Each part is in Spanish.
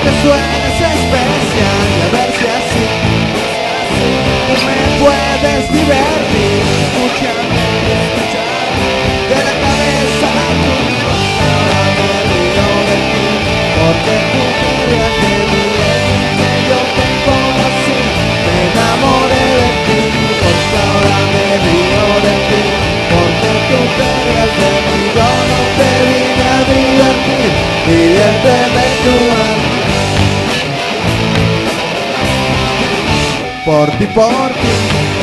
que suenes especial y a ver si así me puedes divertir. Escúchame, de la cabeza a tu ahora me río de ti, porque tú te rías de mí. Que yo te conocí, me enamoré de ti, porque ahora me río de ti, porque tú te rías de mí. Yo no te vine a divertir, diviérteme tú a mí. Por ti, por ti.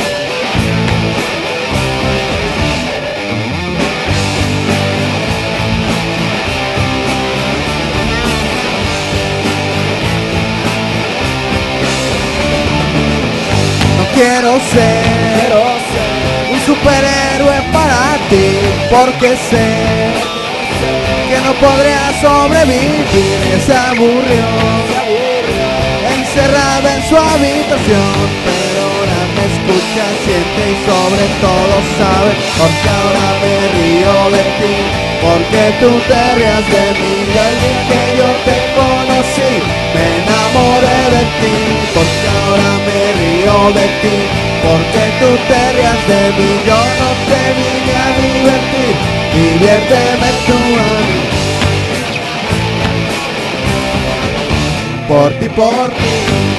No quiero ser un superhéroe para ti, porque sé que no podría sobrevivir. Se aburrió encerrada en su habitación, pero ahora me escucha, siente y sobre todo sabe, porque ahora me río de ti, porque tú te rías de mí. El día que yo te conocí, me enamoré de ti, porque ahora me río de ti, porque tú te rías de mí. Yo no te vine a divertir, diviérteme tú a mí. Por ti, por ti.